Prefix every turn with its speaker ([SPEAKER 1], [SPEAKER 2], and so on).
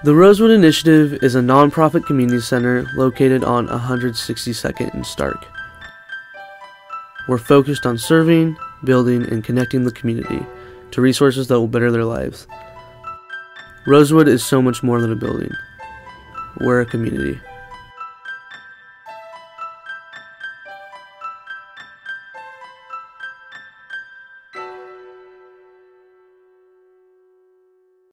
[SPEAKER 1] The Rosewood Initiative is a nonprofit community center located on 162nd and Stark. We're focused on serving, building, and connecting the community to resources that will better their lives. Rosewood is so much more than a building. We're a community.